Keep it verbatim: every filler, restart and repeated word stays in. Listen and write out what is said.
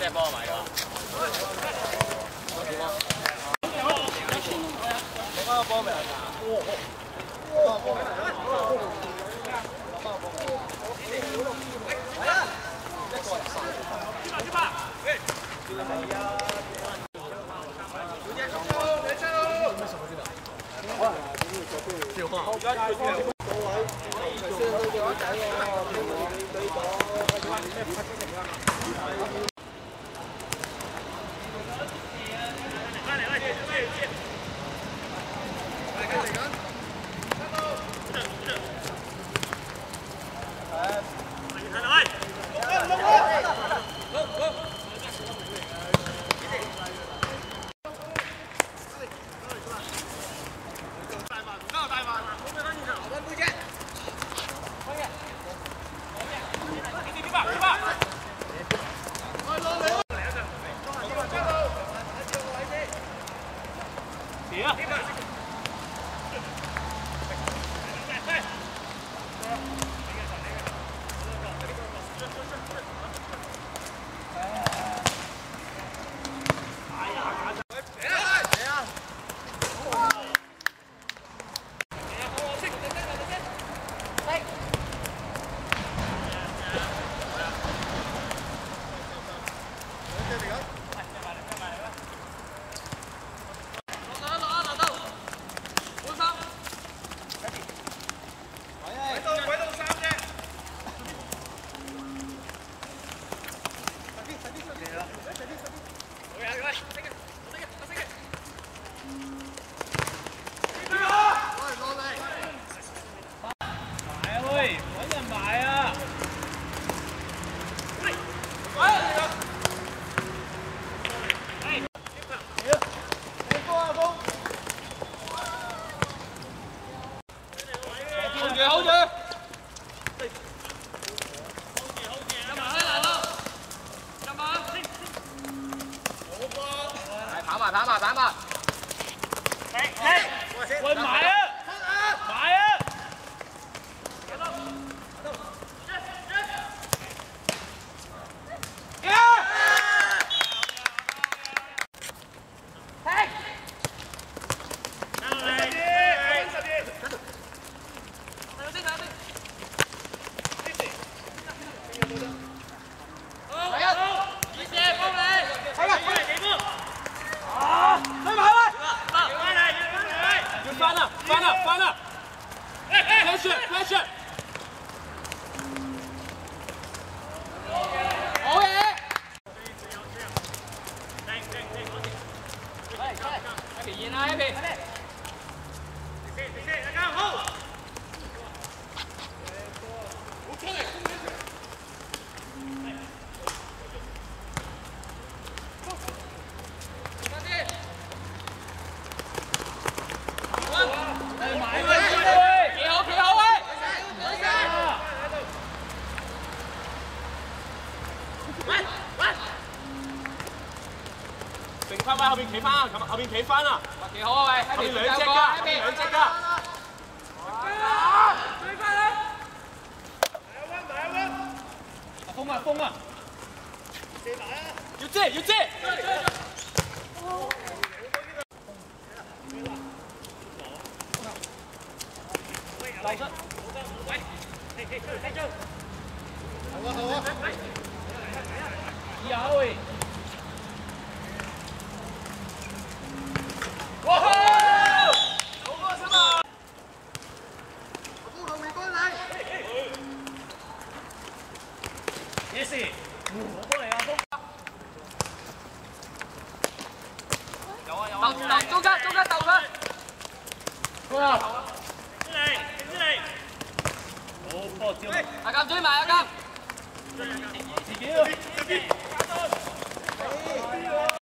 即係幫我買㗎。點啊？你幫我幫未啊？幫我幫未？幫我幫未？係啊！一個人晒。出發！喂！係啊！小姐上車，你車咯！有咩什麼先啊？哇！電話。各位，可以先去電話仔喎，你你你講咩拍攝成啊？ 跑埋跑埋跑埋！喂埋啊！埋啊！翻啦！翻啦！翻啦 ！Flash flash！ 好嘢！一邊現啦，一邊。大家好。好出嚟！剩翻位後邊企翻啊！後邊企翻啊！幾好啊喂！後邊兩隻㗎，後邊兩隻㗎。追翻啦！大一溫，大一溫。風啊風啊！射埋啊！要遮要遮！流出！喂！踢踢踢踢！好啊好啊！有喂！ 哇！好開心啊！我幫後面幫你。嘢事，我幫你啊，鋒。有啊有啊。鬥鬥中間中間鬥佢。哇！出嚟出嚟。好波招。阿監追埋阿監。自己啊！